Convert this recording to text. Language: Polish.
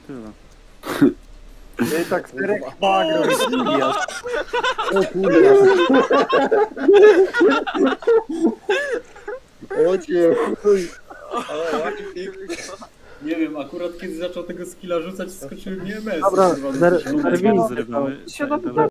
tyle. Ej, tak czterech bagro. O kurwa. O cię, chuj. Ale ładnie pięknie. Nie wiem, akurat kiedy zaczął tego skilla rzucać, skoczyły mi MS. Dobra, kurwa, zerwijmy. Zrywamy.